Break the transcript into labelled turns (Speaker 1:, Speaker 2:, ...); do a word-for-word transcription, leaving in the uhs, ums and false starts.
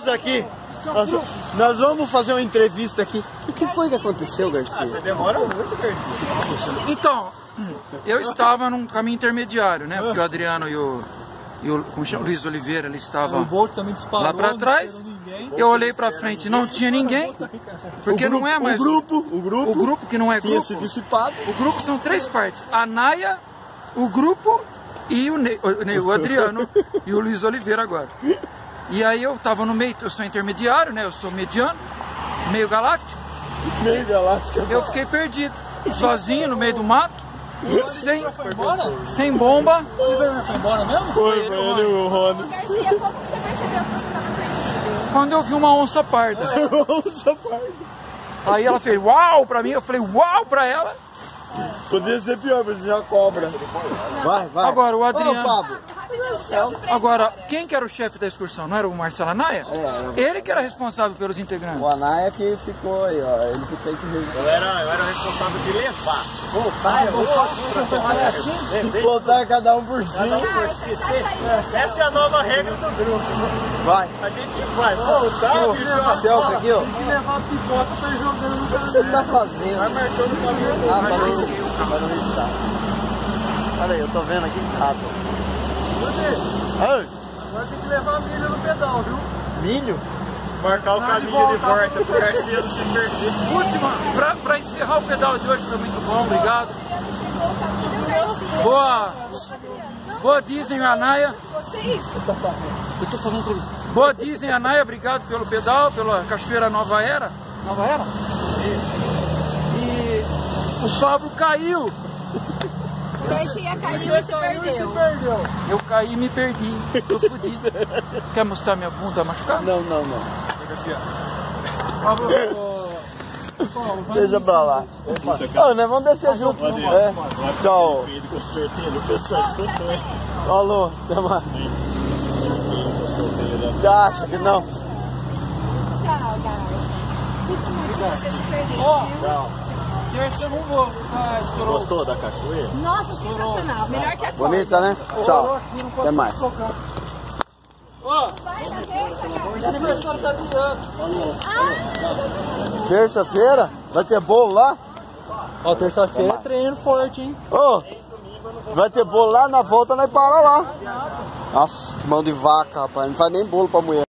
Speaker 1: grupos aqui. Nós, nós vamos fazer uma entrevista aqui. O que foi que aconteceu, Garcia?
Speaker 2: Ah, você demora muito, Garcia.
Speaker 3: Então, eu estava num caminho intermediário, né? Porque o Adriano e o, e o, como chama, Luiz Oliveira, ele estava
Speaker 2: O Bolt também disparou,
Speaker 3: lá para trás. Eu olhei para frente, não tinha ninguém. Porque
Speaker 1: grupo,
Speaker 3: não é mais
Speaker 1: o grupo, o grupo,
Speaker 3: o grupo que não é
Speaker 1: tinha
Speaker 3: grupo.
Speaker 1: se dissipado.
Speaker 3: O grupo são três partes: a Naya, o grupo e o, Ney, o, Ney, o Adriano e o Luiz Oliveira agora. E aí eu tava no meio, eu sou intermediário, né? Eu sou mediano, meio galáctico.
Speaker 1: Meio galáctico.
Speaker 3: Eu fiquei perdido, sozinho no meio do mato, sem,
Speaker 2: Foi embora?
Speaker 3: sem bomba.
Speaker 2: O Oliver foi embora mesmo?
Speaker 1: Foi, foi ele o Rony.
Speaker 4: Garcia, como você percebeu que você estava perdido?
Speaker 3: Quando eu vi uma onça parda.
Speaker 1: Onça parda.
Speaker 3: Aí ela fez uau pra mim, eu falei uau pra ela.
Speaker 1: Poderia ser pior, mas já cobra. Vai, vai.
Speaker 3: Agora o Adriano.
Speaker 1: Ô, Pablo.
Speaker 3: Agora, quem que era o chefe da excursão? Não era o Marcelo Anaia?
Speaker 1: É,
Speaker 3: Ele que era responsável pelos integrantes.
Speaker 1: o Anaia que ficou aí, ó. Ele que tem que resolver.
Speaker 2: Eu era, eu era o responsável de levar. Voltar é outro.
Speaker 3: Olha assim.
Speaker 1: Botar cada um por si.
Speaker 2: Cada um por si. Essa é a nova regra do grupo.
Speaker 1: Vai.
Speaker 2: A gente vai voltar, bicho.
Speaker 1: Ó, selfie aqui, ó.
Speaker 2: Tem que levar a pipoca pra ir jogando no
Speaker 1: O que você tá fazendo?
Speaker 2: Vai marcando o caminho.
Speaker 1: Ah, para não, para não registrar. Olha aí, eu tô vendo aqui rápido. Ai,
Speaker 2: Agora tem que levar milho no pedal, viu?
Speaker 1: milho?
Speaker 2: Marcar o caminho de volta pro Garcia não se perder.
Speaker 3: Última, pra, pra encerrar o pedal de hoje, foi muito bom, obrigado. Boa, boa Disney Anaia.
Speaker 4: Vocês?
Speaker 3: Eu tô falando pra eles. Boa Disney Anaia, obrigado pelo pedal, pela Cachoeira Nova Era. Nova Era? Isso. E o Pablo caiu.
Speaker 4: O Garcia caiu e se perdeu.
Speaker 2: Perdeu.
Speaker 3: Eu caí e me perdi. Tô fudido. Quer mostrar minha bunda machucada?
Speaker 1: Não, não, não.
Speaker 2: Garcia.
Speaker 3: Pablo.
Speaker 1: Deixa pra lá. Ô, nós vamos descer junto. É. Tchau.
Speaker 2: Com certeza, o pessoal escutou, hein?
Speaker 1: Falou. Até mais.
Speaker 2: Com certeza.
Speaker 1: Você acha que não?
Speaker 4: Tchau, galera. Você se perdeu.
Speaker 3: Ó,
Speaker 2: Tchau.
Speaker 3: terça eu não vou. Ah, estourou.
Speaker 2: Gostou da cachoeira?
Speaker 4: Nossa, sensacional. Melhor que a cor.
Speaker 1: Bonita, né? Tchau. Até mais.
Speaker 3: Ó,
Speaker 4: Vai na terça, cara.
Speaker 3: o aniversário tá ligando.
Speaker 4: Ah,
Speaker 1: Terça-feira? Vai ter bolo lá?
Speaker 2: Ó, terça-feira é treino forte, hein?
Speaker 1: Ô, vai ter bolo lá, na volta nós para lá. Nossa, que mão de vaca, rapaz. Não faz nem bolo pra mulher.